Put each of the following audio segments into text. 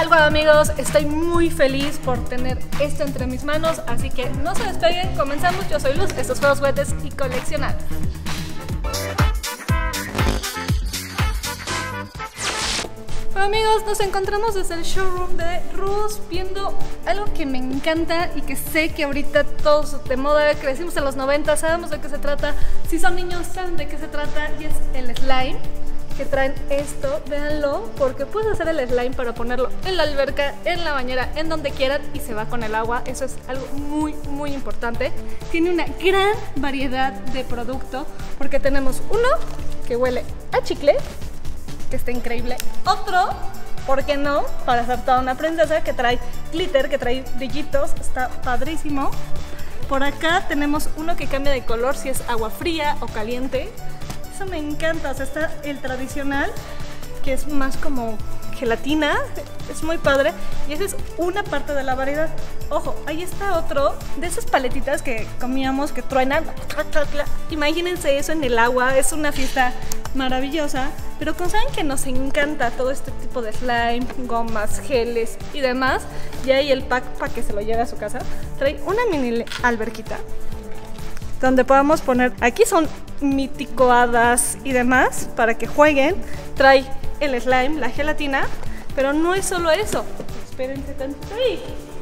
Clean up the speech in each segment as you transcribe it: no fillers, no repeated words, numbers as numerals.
tal, juego amigos? Estoy muy feliz por tener esto entre mis manos, así que no se despeguen, comenzamos. Yo soy Luz, estos juegos, juguetes y coleccionar. Bueno amigos, nos encontramos desde el showroom de Rus viendo algo que me encanta y que sé que ahorita todos de moda, crecimos en los 90, sabemos de qué se trata. Si son niños saben de qué se trata y es el slime. Que traen esto, véanlo, porque puedes hacer el slime para ponerlo en la alberca, en la bañera, en donde quieran y se va con el agua. Eso es algo muy importante. Tiene una gran variedad de producto porque tenemos uno que huele a chicle, que está increíble. Otro, ¿por qué no? Para hacer toda una princesa, que trae glitter, que trae brillitos, está padrísimo. Por acá tenemos uno que cambia de color si es agua fría o caliente. Eso me encanta, o sea, está el tradicional, que es más como gelatina, es muy padre, y esa es una parte de la variedad. Ojo, ahí está otro de esas paletitas que comíamos que truenan. Imagínense eso en el agua, es una fiesta maravillosa. Pero como saben que nos encanta todo este tipo de slime, gomas, geles y demás, y ahí el pack para que se lo lleve a su casa, trae una mini alberquita donde podamos poner, aquí son mítico hadas y demás para que jueguen. Trae el slime, la gelatina, pero no es solo eso. Espérense tantito ahí.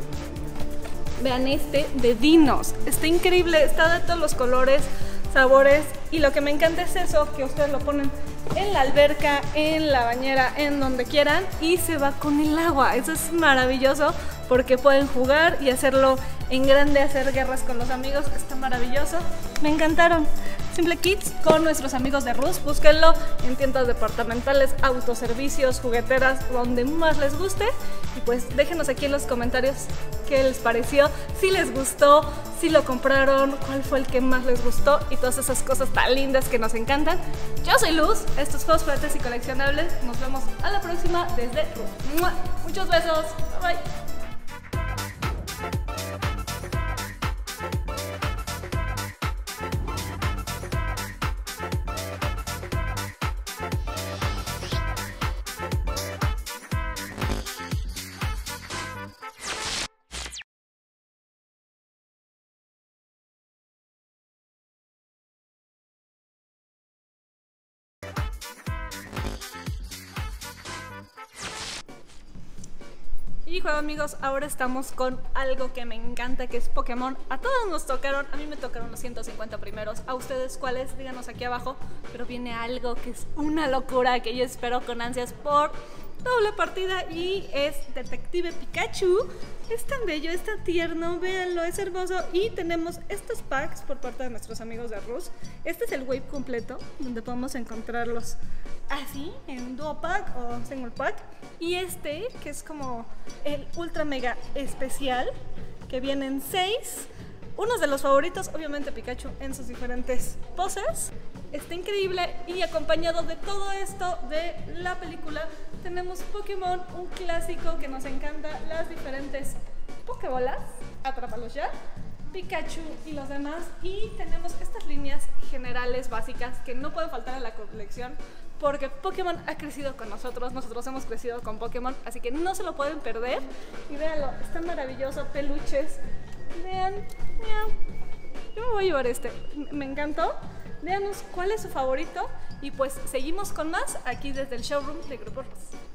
Vean este de dinos, está increíble, está de todos los colores, sabores, y lo que me encanta es eso, que ustedes lo ponen en la alberca, en la bañera, en donde quieran y se va con el agua. Eso es maravilloso porque pueden jugar y hacerlo en grande, hacer guerras con los amigos, está maravilloso. Me encantaron. Simple Kits con nuestros amigos de Rus, búsquenlo en tiendas departamentales, autoservicios, jugueteras, donde más les guste. Y pues déjenos aquí en los comentarios qué les pareció, si les gustó, si lo compraron, cuál fue el que más les gustó y todas esas cosas tan lindas que nos encantan. Yo soy Luz, estos juegos, juguetes y coleccionables. Nos vemos a la próxima desde Rus. Muchos besos, bye bye. Y juego amigos, ahora estamos con algo que me encanta, que es Pokémon. A todos nos tocaron, a mí me tocaron los 150 primeros. A ustedes cuáles, díganos aquí abajo. Pero viene algo que es una locura, que yo espero con ansias por doble partida, y es Detective Pikachu. Es tan bello, está tierno, véanlo, es hermoso. Y tenemos estos packs por parte de nuestros amigos de Rus. Este es el wave completo, donde podemos encontrarlos así, en duo pack o single pack. Y este, que es como el ultra mega especial, que vienen 6. Unos de los favoritos, obviamente Pikachu en sus diferentes poses. Está increíble, y acompañado de todo esto de la película tenemos Pokémon, un clásico que nos encanta, las diferentes Pokébolas, atrápalos ya, Pikachu y los demás. Y tenemos estas líneas generales básicas que no pueden faltar en la colección porque Pokémon ha crecido con nosotros, nosotros hemos crecido con Pokémon, así que no se lo pueden perder. Y véanlo, está maravilloso, peluches, vean, yo me voy a llevar este, me encantó. Díganos cuál es su favorito y pues seguimos con más aquí desde el showroom de Grupo Rus.